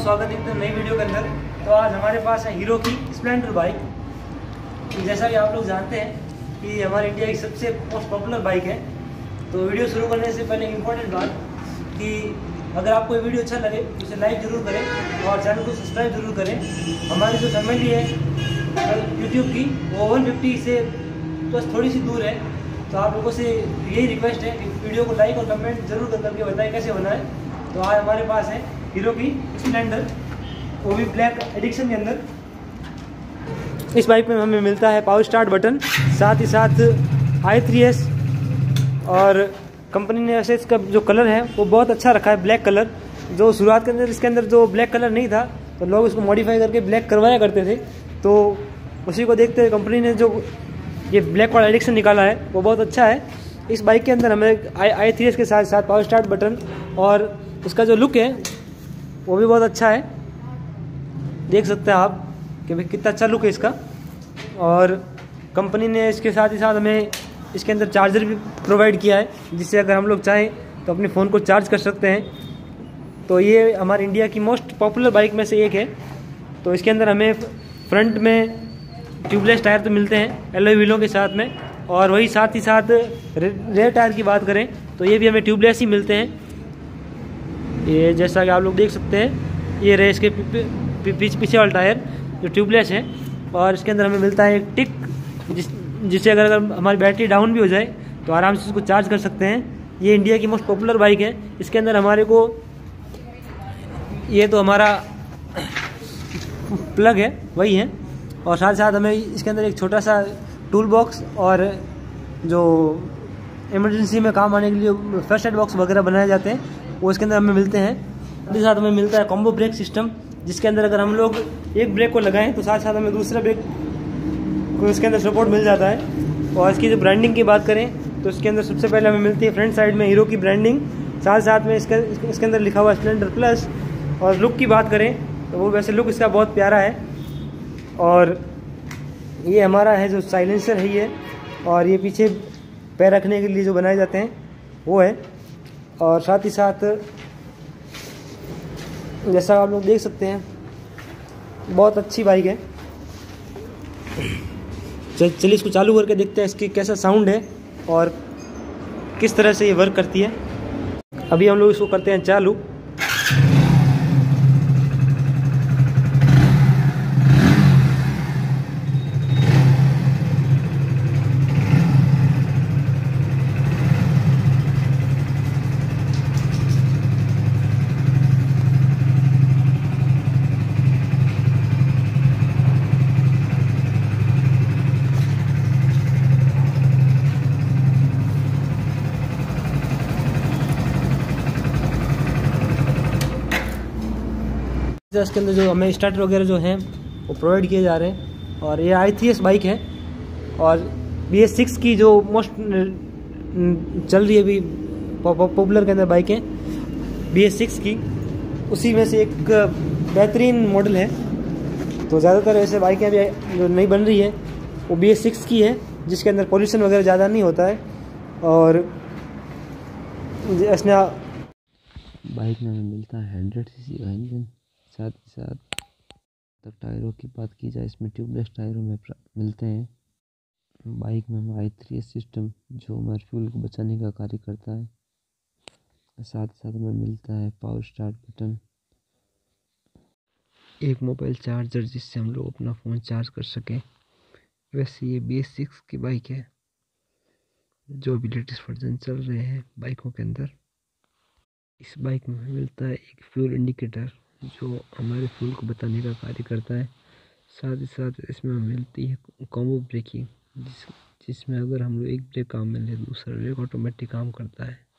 स्वागत है एकदम नई वीडियो के अंदर। तो आज हमारे पास है हीरो की स्प्लेंडर बाइक। जैसा कि आप लोग जानते हैं कि हमारे इंडिया की सबसे मोस्ट पॉपुलर बाइक है। तो वीडियो शुरू करने से पहले इम्पोर्टेंट बात कि अगर आपको ये वीडियो अच्छा लगे तो इसे लाइक ज़रूर करें और चैनल को सब्सक्राइब जरूर करें। हमारी जो फैमिली है यूट्यूब की वो 150 से बस थोड़ी सी दूर है। तो आप लोगों से यही रिक्वेस्ट है कि वीडियो को लाइक और कमेंट जरूर करके बताएं कैसे बना है। तो आज हमारे पास है हीरो की स्प्लेंडर, वो भी ब्लैक एडिक्शन के अंदर। इस बाइक में हमें मिलता है पावर स्टार्ट बटन, साथ ही साथ i3s, और कंपनी ने ऐसे इसका जो कलर है वो बहुत अच्छा रखा है, ब्लैक कलर। जो शुरुआत के अंदर इसके अंदर जो ब्लैक कलर नहीं था तो लोग इसको मॉडिफाई करके ब्लैक करवाया करते थे। तो उसी को देखते हुए कंपनी ने जो ये ब्लैक वाला एडिक्शन निकाला है वो बहुत अच्छा है। इस बाइक के अंदर हमें i3s के साथ साथ पावर स्टार्ट बटन और इसका जो लुक है वो भी बहुत अच्छा है। देख सकते हैं आप कि भाई कितना अच्छा लुक है इसका। और कंपनी ने इसके साथ ही साथ हमें इसके अंदर चार्जर भी प्रोवाइड किया है, जिससे अगर हम लोग चाहें तो अपने फ़ोन को चार्ज कर सकते हैं। तो ये हमारे इंडिया की मोस्ट पॉपुलर बाइक में से एक है। तो इसके अंदर हमें फ्रंट में ट्यूबलेस टायर तो मिलते हैं एलॉय व्हीलों के साथ में, और वही साथ ही साथ रेयर टायर की बात करें तो ये भी हमें ट्यूबलेस ही मिलते हैं। ये जैसा कि आप लोग देख सकते हैं ये रहे इसके पीछे वाला टायर जो ट्यूबलेस है। और इसके अंदर हमें मिलता है एक टिक, जिससे अगर हमारी बैटरी डाउन भी हो जाए तो आराम से इसको चार्ज कर सकते हैं। ये इंडिया की मोस्ट पॉपुलर बाइक है। इसके अंदर हमारे को ये तो हमारा प्लग है वही है, और साथ साथ हमें इसके अंदर एक छोटा सा टूल बॉक्स और जो इमरजेंसी में काम आने के लिए फर्स्ट एड बॉक्स वगैरह बनाए जाते हैं वो इसके अंदर हमें मिलते हैं। इसके साथ हमें मिलता है कॉम्बो ब्रेक सिस्टम, जिसके अंदर अगर हम लोग एक ब्रेक को लगाएं तो साथ साथ हमें दूसरा ब्रेक को इसके अंदर सपोर्ट मिल जाता है। और इसकी जो ब्रांडिंग की बात करें तो इसके अंदर सबसे पहले हमें मिलती है फ्रंट साइड में हीरो की ब्रांडिंग, साथ साथ में इसके अंदर लिखा हुआ स्प्लेंडर प्लस। और लुक की बात करें तो वो वैसे लुक इसका बहुत प्यारा है। और ये हमारा है जो साइलेंसर है ये, और ये पीछे पैर रखने के लिए जो बनाए जाते हैं वो है। और साथ ही साथ जैसा आप लोग देख सकते हैं बहुत अच्छी बाइक है। चलिए इसको चालू करके देखते हैं इसकी कैसा साउंड है और किस तरह से ये वर्क करती है। अभी हम लोग इसको करते हैं चालू। इसके अंदर जो हमें स्टार्टर वगैरह जो हैं वो प्रोवाइड किए जा रहे हैं। और ये i3s बाइक है और BS6 की जो मोस्ट चल रही है अभी पॉपुलर के अंदर बाइक है BS6 की, उसी में से एक बेहतरीन मॉडल है। तो ज़्यादातर ऐसे बाइकें अभी जो नई बन रही है वो BS6 की है, जिसके अंदर पोल्यूशन वगैरह ज़्यादा नहीं होता है। और इसमें बाइक में हमें मिलता है 100cc का इंजन। साथ ही साथ तब टायरों की बात की जाए इसमें ट्यूबलेस टायरों में मिलते हैं। बाइक में हमें i3s सिस्टम जो हमारे फ्यूल को बचाने का कार्य करता है। साथ ही साथ हमें मिलता है पावर स्टार्ट बटन, एक मोबाइल चार्जर जिससे हम लोग अपना फ़ोन चार्ज कर सकें। वैसे ये BS6 की बाइक है जो भी लेटेस्ट वर्जन चल रहे हैं बाइकों के अंदर। इस बाइक में हमें मिलता है एक फ्यूल इंडिकेटर जो हमारे फ्यूल को बताने का कार्य करता है। साथ ही साथ इसमें हमें मिलती है कॉम्बो ब्रेकिंग, जिसमें अगर हम लोग एक ब्रेक काम में ले दूसरा ब्रेक ऑटोमेटिक काम करता है।